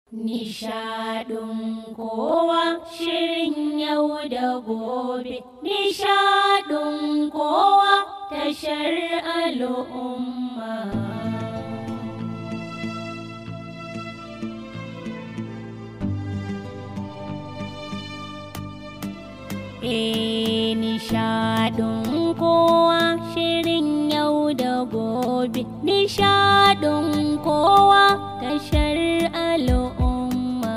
Nishaɗin kowa shirin yau da gobe, nishaɗin kowa tashar al'umma. Nishaɗin kowa shirin yau da gobe, nishaɗin kowa tashar al'umma.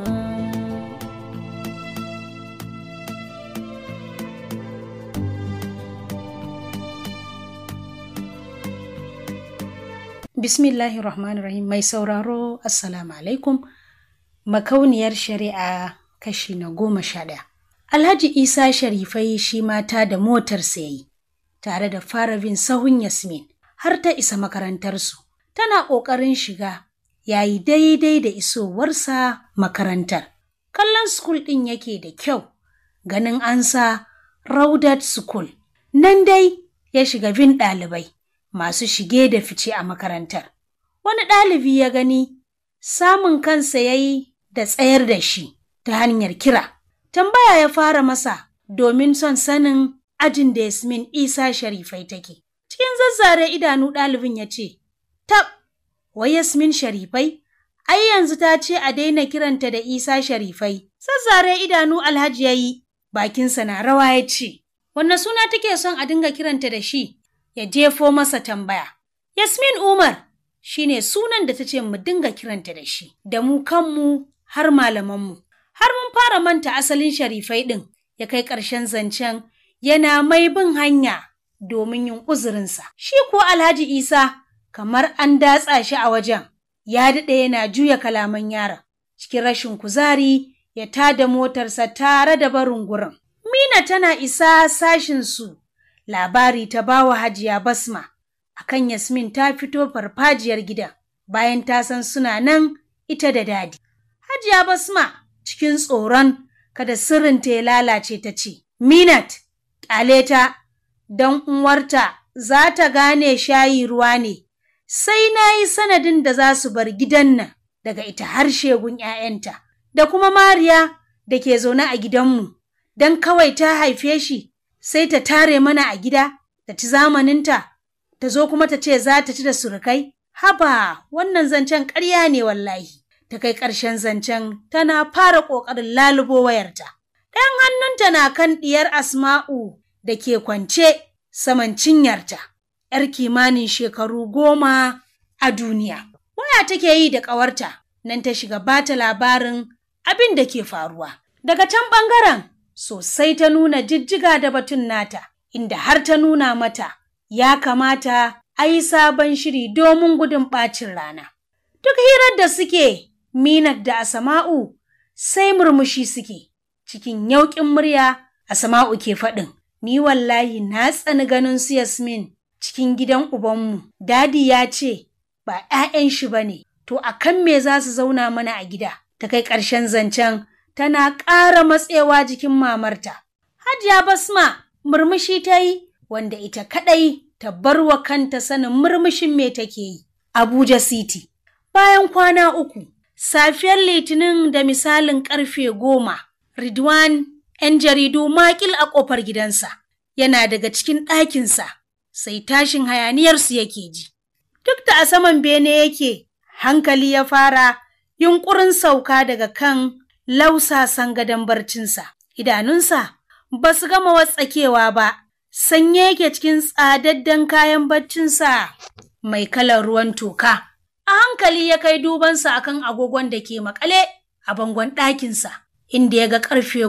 Bismillahirrahmanirrahim. Mai sauraro, Assalamu alaikum. Makauniyar Shari'a kashi na 11. Alhaji Isa Sharifai shi mata da motarsa yayi, tare da fara bin sahun Yasmin har ta isa makarantarsu. Tana ƙoƙarin shiga, yayi daidai da isowarsa makarantar. Kallon school ɗin yake da kyau, ganin an sa Raudat School. Nan dai ya shiga bin ɗalibai masu shige da fice a makarantar. Wani ɗalibi ya gani, samun kansa yayi da tsayar da shi ta hanyar kira. Tambaya ya fara masa domin son sanin ajin da Yasmin Isa Sharifai take. Cikin zazzare idanu ɗalibin ya ce, "Tab, wai Yasmin Sharifai? Ai yanzu ta ce a daina kiranta da Isa Sharifai." Zazzare idanu Alhaji ya yi, bakinsa na rawa ya ce, "Wanne suna take son a dinga kiranta da shi?" Ya jefo masa tambaya. Yasmin Umar shine sunan da ta ce mu dinga kiranta da shi, da mu kanmu har malamanmu. Har mun fara manta asalin Sharifai ɗin, ya kai ƙarshen zancen yana mai bin hanya domin yin uzurinsa. Shi ko Alhaji Isa kamar an datsa shi a wajen, ya daɗe yana juya kalaman yaron. Cikin rashin kuzari ya tada motarsa tare da barin gurin. Mina tana isa sashinsu, labari ta bawa Hajiya Basma akan Yasmin ta fito farfajiyar gidan bayan ta san suna nan ita da dadi. Hajiya Basma cikin tsoron kada sirrinta ya lalace ta ce, "Minat, ƙyale ta, don uwarta za ta gane shayi ruwa ne, sai na yi sanadin da za su bar gidan nan daga ita har shegun ‘ya'yanta, da kuma Mariya da ke zaune a gidanmu, don kawai ta haife shi sai ta tare mana a gida da ci zamaninta, ta zo kuma ta ce za ta ci da surukai. Haba, wannan zancen ƙarya ne wallahi." Ta kai ƙarshen zancen tana fara ƙoƙarin lalubo wayarta. Ɗayan hannunta na kan ɗiyar Asma'u da ke kwance saman cinyarta, ‘yar kimanin shekaru 10 a duniya. Waya take yi da ƙawarta, nan ta shiga bata labarin abin da ke faruwa. Daga can ɓangaren sosai ta nuna jijjiga da batun nata, inda har ta nuna mata ya kamata a yi sabon shiri domin gudun ɓacin rana. Duk hirar da suke, Minat da Asma'u sai murmushi suke. Cikin yauƙin murya, Asma'u ke faɗin, "Ni wallahi na tsani ganin su Yasmin cikin gidan ubanmu. Dadi ya ce ba ‘ya'yan shi ba ne, to a kan me za su zauna mana a gida?" Ta kai ƙarshen zancen tana ƙara matsewa jikin mamarta. Hajiya Basma murmushi ta yi, wanda ita kaɗai ta bar wa kanta sanin murmushin me take yi. Abuja City. Bayan kwana 3, safiyar Litinin da misalin ƙarfe 10, Ridwan, 'yan jaridu makil a ƙofar gidansa, yana daga cikin ɗakinsa, sai tashin hayaniyarsu yake ji. Duk da a saman bene yake, hankali ya fara yunƙurin sauka daga kan lausasan gadon barcinsa. Idanunsa ba su gama watsakewa ba, sanye yake cikin tsadaddan kayan baccinsa mai kalar ruwan toka. A hankali ya kai dubansa akan agogon da ke makale a bangon ɗakinsa, inda ya ga ƙarfe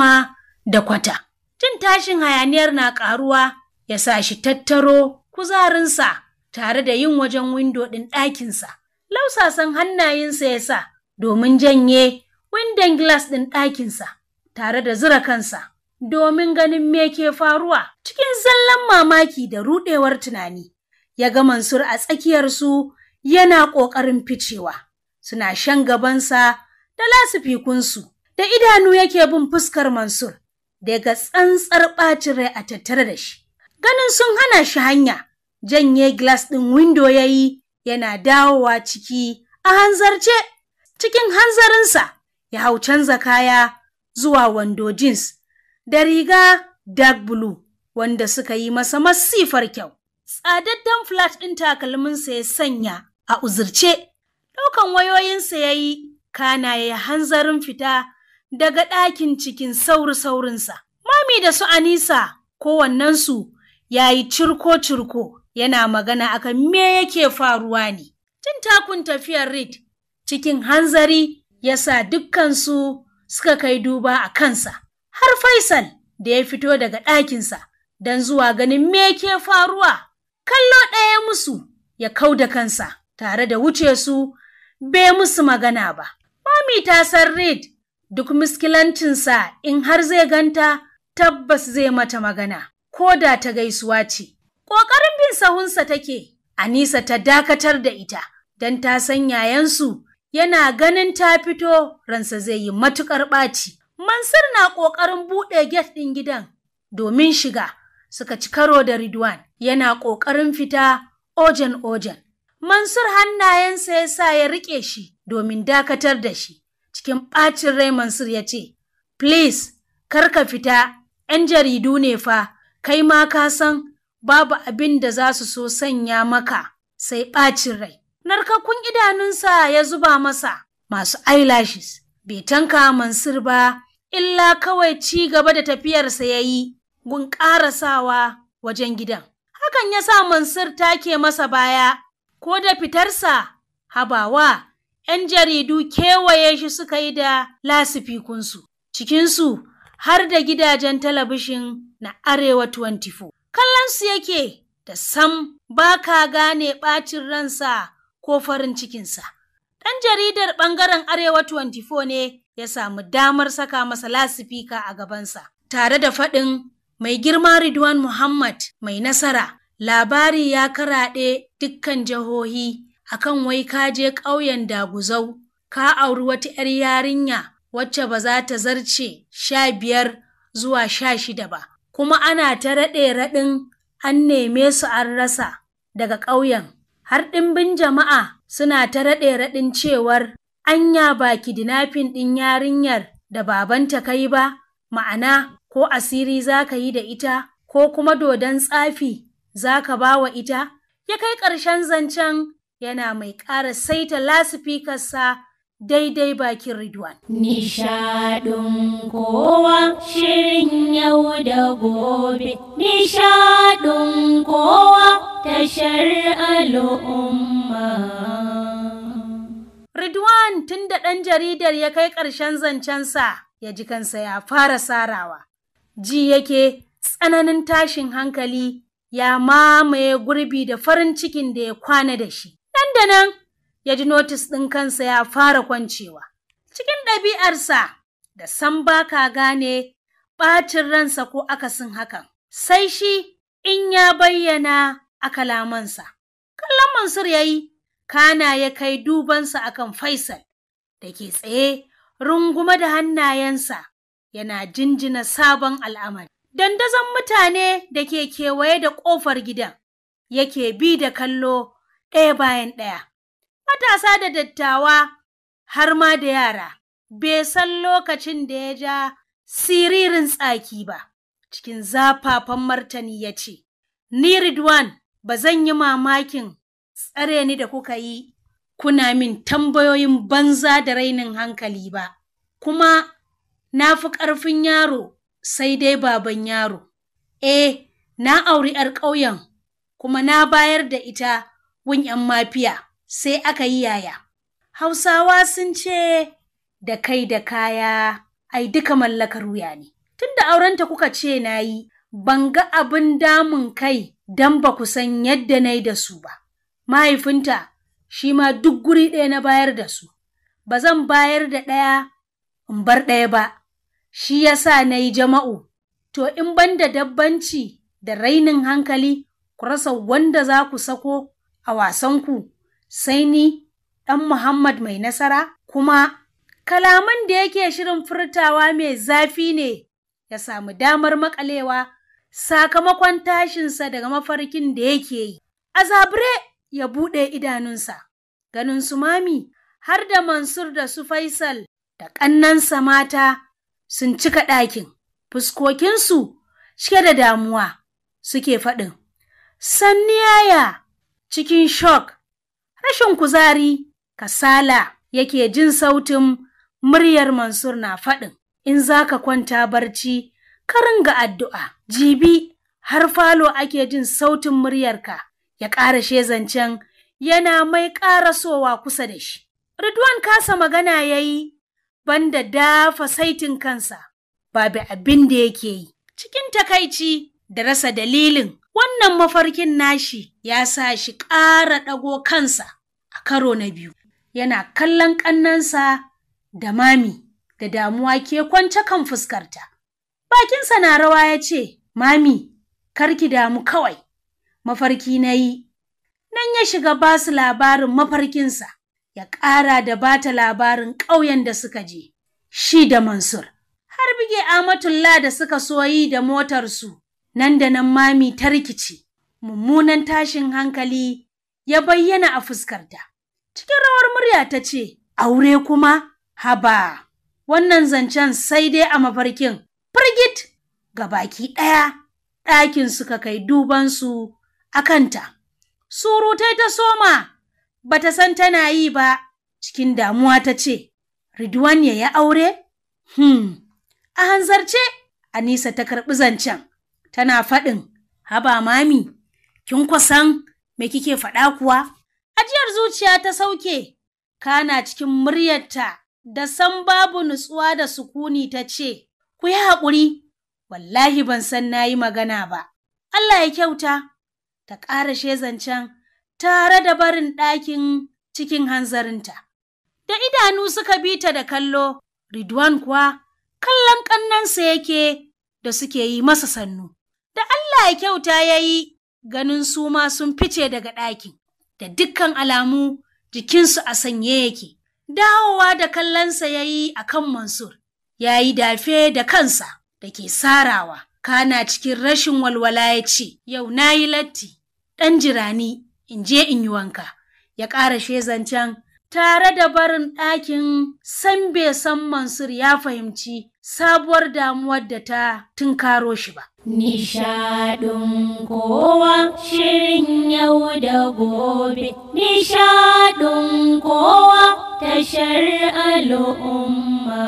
10:15. Jin tashin hayaniyar na ƙaruwa ya sa shi tattaro kuzarinsa tare da yin wajen windo ɗin ɗakinsa. Lausasan hannayensa ya sa domin janye windon glass ɗin ɗakinsa tare da zura kansa domin ganin me ke faruwa. Cikin zallan mamaki da ruɗewar tunani, ya ga Mansur a tsakiyarsu yana ƙoƙarin ficewa. Suna shan gabansa da lasifikunsu, da idanu yake bin fuskar Mansur, daga tsantsar ɓacin rai a tattare da shi. Ganin sun hana shi hanya, janye glass ɗin windo ya yi yana dawowa ciki a hanzarce. Cikin hanzarinsa ya hau canza kaya zuwa wando jeans da riga dark blue wanda suka yi masa masifar kyau. Tsadaddan flat ɗin takalminsa ya sanya a uzurce, ɗaukan wayoyinsa ya yi, kana ya hanzarin fita daga ɗakin cikin sauri-saurinsa. Mami da su Anisa kowannensu ya yi cirko-cirko yana magana akan me yake faruwa ne. Jin takun tafiyar Reed cikin hanzari ya sa dukkansu suka kai duba a kansa, har Faisal da ya fito daga ɗakinsa don zuwa ganin me ke faruwa. Kallo ɗaya musu ya kau da kansa tare da wuce su bai musu magana ba. Mami ta san Reed duk miskilancinsa in har zai ganta tabbas zai mata magana, ko da ta gaisuwa ce. Ƙoƙarin bin sahunsa take, Anisa ta dakatar da ita don ta san yayansu yana ganin ta fito ransa zai yi matuƙar ɓaci. Mansur na ƙoƙarin buɗe get ɗin gidan domin shiga, suka ci karo da Ridwan yana ƙoƙarin fita ojan. Mansur hannayensa ya sa ya riƙe shi domin dakatar da shi. Cikin ɓacin rai Mansur ya ce, "Please, kar ka fita, 'yan jaridu ne fa, kai ma ka san babu abin da za su so sanya maka sai ɓacin rai." Narkakkun idanunsa ya zuba masa masu eyelashes. Bai tanka Mansur ba, illa kawai ci gaba da tafiyarsa ya yi gun ƙarasawa wajen gidan. Hakan ya sa Mansur take masa baya, ko da fitarsa, habawa, 'yan jaridu kewaye shi suka yi da lasifikunsu. Cikinsu har da gidajen talabishin na Arewa 24. Kallonsu yake da sam ba ka gane ɓacin ransa ko farin cikinsa. Ɗan jaridar ɓangaren Arewa 24 ne ya samu damar saka masa lasifika a gabansa, tare da faɗin, "Mai girma Ridwan Muhammad mai nasara, labari ya karaɗe dukkan jihohi akan wai ka je ƙauyen Daguzau, ka auri wata 'yar yarinya wacce ba za ta zarce 15 zuwa 16 ba, kuma ana ta raɗe-raɗin an neme su an rasa daga ƙauyen. Har ɗimbin jama'a suna ta raɗe-raɗin cewar anya ba kidnapping ɗin yarinyar da babanta kai ba, ma'ana ko asiri za ka yi da ita ko kuma dodon tsafi za ka ba wa ita." Ya kai ƙarshen zancen yana mai ƙara saita lasifikarsa daidai bakin Ridwan. Nishaɗin kowa shirin yau da gobe, nishaɗin kowa tashar al'umma. Ridwan tun da ɗan jaridar ya kai ƙarshen zancensa ya ji kansa ya fara sarawa. Ji yake tsananin tashin hankali ya mamaye gurbi da farin cikin da ya kwana da shi. Nan da nan ya ji notis ɗin kansa ya fara kwancewa. Cikin ɗabi'arsa da san ba ka gane ɓacin ransa ko akasin hakan, sai shi in ya bayyana a kalamansa. Kallon Mansur ya yi, kana ya kai dubansa akan Faisal da ke tsaye rungume da hannayensa yana jinjina sabon al'amari. Dandazon mutane da ke kewaye da ƙofar gidan yake bi da kallo ɗaya bayan ɗaya. Matasa da dattawa har ma da yara, bai san lokacin da ya ja siririn tsaki ba. Cikin zafafan martani ya ce, "Ni Ridwan, ba zan yi mamakin tsare ni da kuka yi kuna min tambayoyin banza da rainin hankali ba, kuma na fi ƙarfin yaro sai dai baban yaro. Na auri 'yar ƙauyen kuma na bayar da ita gun 'yan mafiya, sai aka yi yaya. Hausawa sun ce da kai da kaya ai duka mallakar wuya ne. Tunda aurenta kuka ce na yi, ban ga abin damun kai don ba ku san yadda na yi da su ba. Mahaifinta shi ma duk guri ɗaya na bayar da su, ba zan bayar da ɗaya in bar ɗaya ba, shi ya sa na yi jama'u. To in ban da dabbanci da rainin hankali ku rasa wanda za ku sako a wasanku, sai ni ɗan Muhammad mai nasara." Kuma kalaman da yake shirin furtawa mai zafi ne ya samu damar makalewa sakamakon tashinsa daga mafarkin da yake yi. A zabure ya buɗe idanunsa, ganin su Mami har da Mansur da su Faisal da ƙannansa mata sun cika ɗakin, fuskokinsu cike da damuwa suke faɗin, "Sanni yaya," cikin shock, rashin kuzari, kasala yake jin sautin muryar Mansur na faɗin, "In za ka kwanta barci, ka ringa addu'a, jibi har falo ake jin sautin muryarka," ya ƙarashe zancen yana mai ƙarasowa kusa da shi. Ridwan kasa magana ya yi, banda dafa saitin kansa, babu abin da yake yi. Cikin takaici da rasa dalilin wannan mafarkin nashi ya sa shi ƙara ɗago kansa a karo na biyu. Yana kallon ƙannansa da mami da damuwa ke kwance kan fuskarta. Bakinsa na rawa ya ce, "Mami, karki damu kawai, mafarki na yi." Nan ya shiga ba su labarin mafarkinsa, ya ƙara da bata labarin ƙauyen da suka je, shi da Mansur. Har bige Amatullah da suka soyi da motarsu, nan da nan mami ta rikici, mummunan tashin hankali ya bayyana a fuskarta. Cikin rawar murya ta ce, "Aure kuma? Haba, wannan zancen sai dai a mafarkin." Firgit ga baki ɗaya ɗakin suka kai dubansu a kanta. Surutai ta soma, bata san tana yi ba, cikin damuwa ta ce, "Ridwan ya yi aure?" A hanzarce, Anisa ta karɓi zancen, tana faɗin, "Haba mami, kin kwasan me kike faɗa kuwa?" Ajiyar zuciya ta sauke, kana cikin muryarta da san babu nutsuwa da sukuni ta ce, "Ku yi haƙuri, wallahi ban san na yi magana ba. Allah ya kyauta." Ta ƙarashe zancen tare da barin ɗakin cikin hanzarinta. Da idanu suka bi ta da kallo, Ridwan kuwa kallon ƙannansa yake da suke yi masa sannu. Da Allah ya kyauta ya yi, ganin su ma sun fice daga ɗakin, da dukkan alamu jikinsu a sanye yake. Dawowa da kallonsa ya yi a kan Mansur, ya yi dafe da kansa da ke sarawa, kana cikin rashin walwala ya ce, "Yau na yi latti, ɗan jirani in je in yi wanka." Ya ƙarashe zancen tare da barin ɗakin san bai san Mansur ya fahimci sabuwar damuwar da ta tunkaro shi ba. Nishaɗin kowa shirin yau da gobe, nishaɗin kowa tashar al'umma.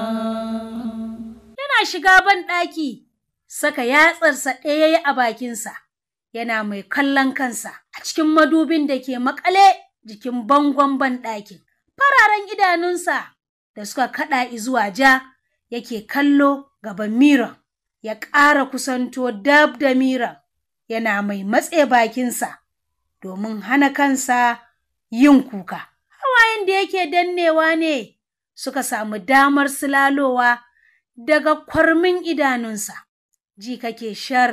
Yana shiga ban ɗaki, saka yatsarsa ɗaya a bakinsa, yana mai kallon kansa a cikin madubin da ke makale jikin bangon banɗakin. Fararen idanunsa da suka kaɗa zuwa ja yake kallo gaban miran, ya ƙara kusanto dab da miran, yana mai matse bakinsa domin hana kansa yin kuka. Hawayen da yake dannewa ne suka samu damar silalowa daga kwarmin idanunsa. Ji kake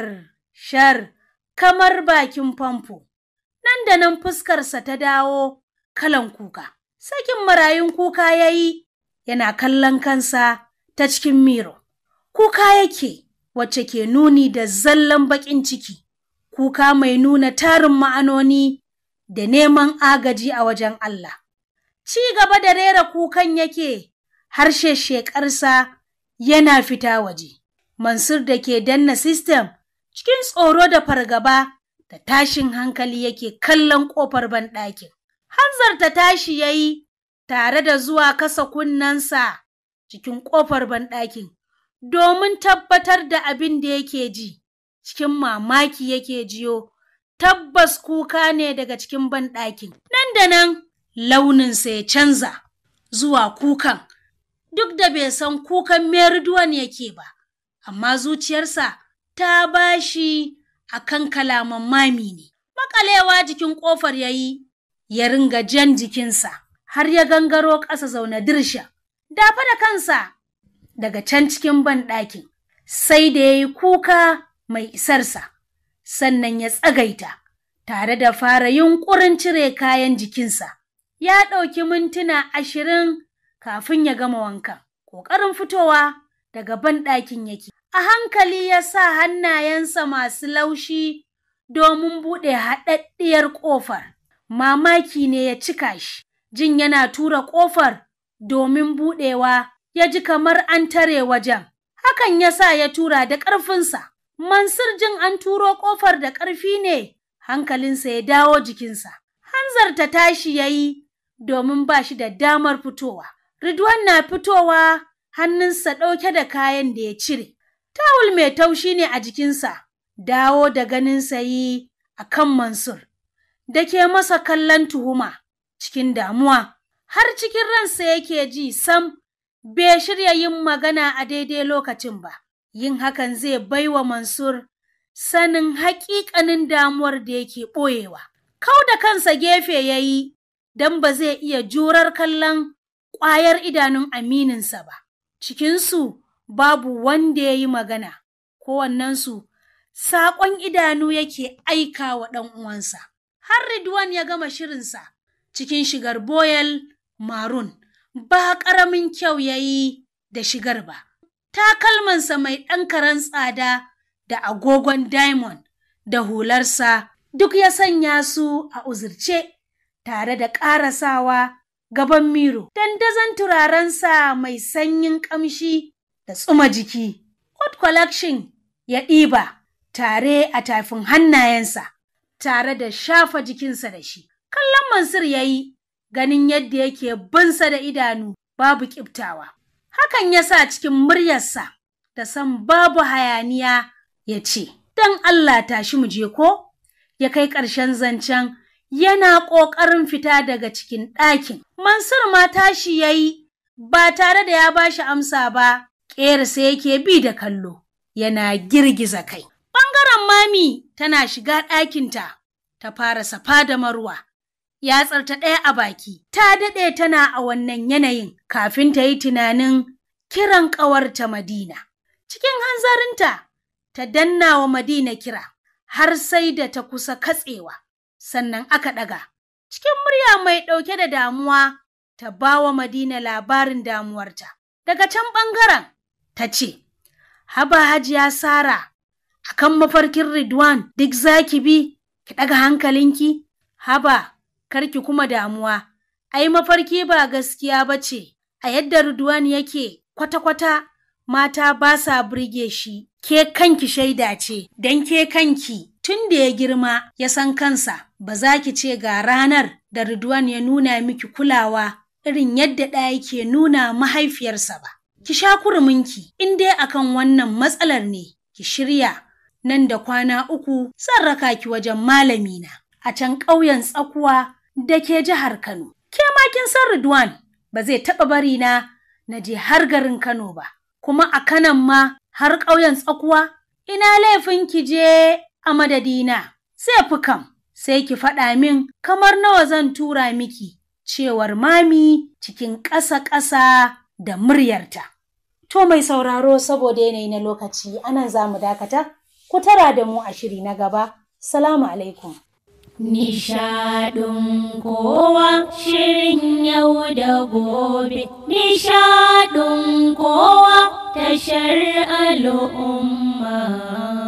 shar kamar bakin famfo. Nan da nan fuskarsa ta dawo kalan kuka. Sakin marayun kuka ya yi, yana kallon kansa ta cikin miro. Kuka yake wacce ke nuni da zallan baƙin ciki, kuka mai nuna tarin ma'anoni da neman agaji a wajen Allah. Ci gaba da rera kukan yake, harshe sheƙarsa yana fita waje. Mansur da ke danna sistem cikin tsoro da fargaba da tashin hankali yake kallon ƙofar banɗakin. Hanzarta tashi ya yi tare da zuwa kasa kunnensa cikin ƙofar banɗakin domin tabbatar da abin da yake ji. Cikin mamaki yake jiyo, tabbas kuka ne daga cikin banɗakin. Nan da nan launinsa ya canza zuwa kukan, duk da bai san kukan Ridwan yake ba, amma zuciyarsa ta bashi akan kalaman mami ne. Makalewa jikin ƙofar ya yi, ya ringa jan jikinsa har ya gangaro ƙasa zaune dirsha, dafa da kansa daga can cikin banɗakin, sai da ya yi kuka mai isarsa, sannan ya tsagaita tare da fara yunƙurin cire kayan jikinsa. Ya ɗauki mintuna 20 kafin ya gama wankan. Ƙoƙarin fitowa daga banɗakin yake. A hankali ya sa hannayensa masu laushi domin buɗe haɗaɗɗiyar ƙofar. Mamaki ne ya cika shi Jin yana tura ƙofar domin buɗewa, ya ji kamar an tare wajen. Hakan ya sa ya tura da ƙarfinsa. Mansur jin an turo ƙofar da ƙarfi ne, hankalinsa ya dawo jikinsa. Hanzarta tashi ya yi domin ba shi da damar fitowa. Ridwan na fitowa, hannunsa ɗauke da kayan da ya cire. Tawul mai taushi ne a jikinsa. Dawo da ganinsa yi a kan Mansur, da ke masa kallon tuhuma cikin damuwa. Har cikin ransa yake ji sam bai shirya yin magana a daidai lokacin ba. Yin hakan zai baiwa Mansur sanin haƙiƙanin damuwar da yake ɓoyewa. Kau da kansa gefe ya yi don ba zai iya jurar kallon ƙwayar idanun amininsa ba. Cikinsu babu wanda ya yi magana, kowannensu saƙon idanu yake aika wa ɗan uwansa. Har Ridwan ya gama shirinsa cikin shigar boyel marun, ba ƙaramin kyau ya yi da shigar ba. Takalmansa mai ɗan karen tsada da agogon diamond da hularsa duk ya sanya su a uzurce, tare da ƙarasawa gaban miro. Dandazon turarensa mai sanyin ƙamshi da tsuma jiki. Hot collection ya ɗiba tare a tafin hannayensa, tare da shafa jikinsa da shi. Kallon Mansur ya yi, ganin yadda yake binsa da idanu babu ƙiftawa. Hakan ya sa cikin muryarsa da san babu hayaniya ya ce, "Don Allah tashi mu je ko?" Ya kai ƙarshen zancen yana ƙoƙarin fita daga cikin ɗakin. Mansur ma tashi ya yi ba tare da ya ba shi amsa ba, ƙerarsa yake bi da kallo, yana girgiza kai. Ɓangaren Mami tana shiga ɗakinta, ta fara safa da marwa. Yatsarta ɗaya a baki, ta daɗe tana a wannan yanayin kafin ta yi tunanin kiran ƙawarta Madina. Cikin hanzarinta, ta danna wa Madina kira, har sai da ta kusa katsewa, sannan aka ɗaga. Cikin murya mai ɗauke da damuwa, ta ba wa Madina labarin damuwarta. Daga can ɓangaren, ta ce, "Haba Hajiya Sara, akan mafarkin Ridwan duk zaki bi, ki ɗaga hankalinki? Haba, karki kuma damuwa, ai mafarki ba gaskiya ba ce, a yadda Ridwan yake kwata-kwata mata ba sa burge shi, ke kanki shaida ce, don ke kanki tun da ya girma ya san kansa, ba za ki ce ga ranar da Ridwan ya nuna miki kulawa irin yadda ɗaya yake nuna mahaifiyarsa ba. Ki sha kuruminki, in dai akan wannan matsalar ne, ki shirya, nan da kwana 3 zan raka ki wajen malamina a can ƙauyen Tsakuwa da ke jihar Kano. Ke ma kin san Ridwan ba zai taɓa bari na je har garin Kano ba, kuma a Kanon ma har ƙauyen Tsakuwa, ina laifin ki je a madadina, sai fi kam, sai ki faɗa min kamar nawa zan tura miki, cewar Mami cikin ƙasa-ƙasa da muryarta. To mai sauraro, saboda yanayi na lokaci anan za mu dakata, ku tara da mu a shiri na gaba. Salamu alaikum. Nishaɗin kowa shirin yau da gobe, nishaɗin kowa tashar al'umma.